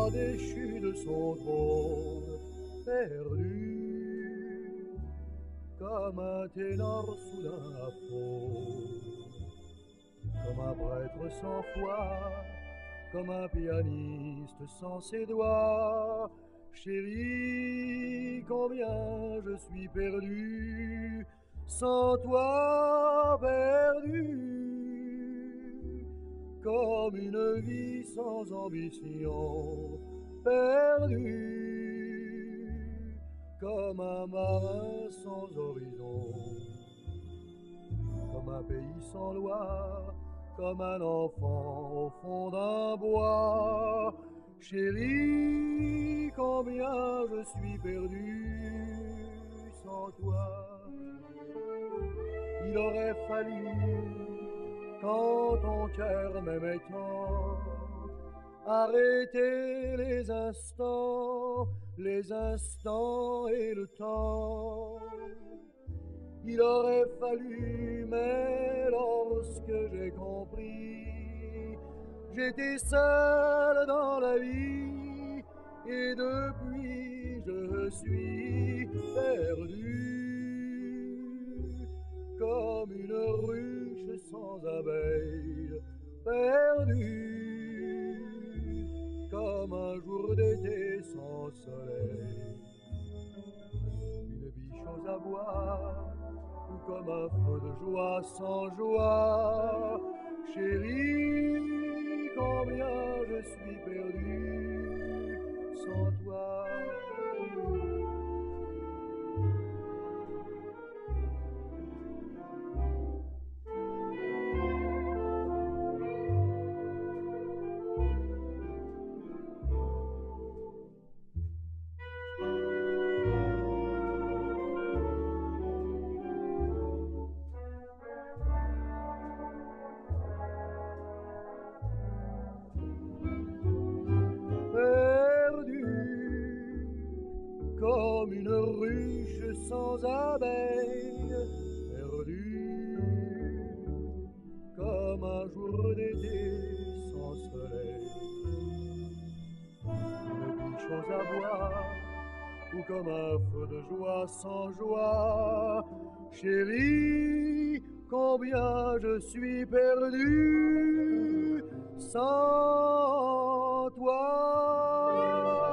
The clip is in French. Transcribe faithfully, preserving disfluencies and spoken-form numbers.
roi déchu de son trône, perdu comme un ténor soudain à faune, comme un prêtre sans foi, comme un pianiste sans ses doigts. Chérie, combien je suis perdu, sans toi perdu, comme une vie sans ambition, perdu, comme un marin sans horizon, comme un pays sans loi, comme un enfant au fond d'un bois. Chérie, combien je suis perdu sans toi. Il aurait fallu, quand ton cœur m'aimait tant, arrêter les instants, les instants et le temps. Il aurait fallu, mais lorsque j'ai compris, j'étais seul dans la vie, et depuis je suis perdu, comme une ruche sans abeilles, perdu, comme un jour d'été sans soleil, une bichose à boire, ou comme un feu de joie sans joie. Chérie, combien je suis perdu sans toi. Comme une ruche sans abeilles, perdue, comme un jour d'été sans soleil, une bichose à boire, ou comme un feu de joie sans joie. Chérie, combien je suis perdu sans toi.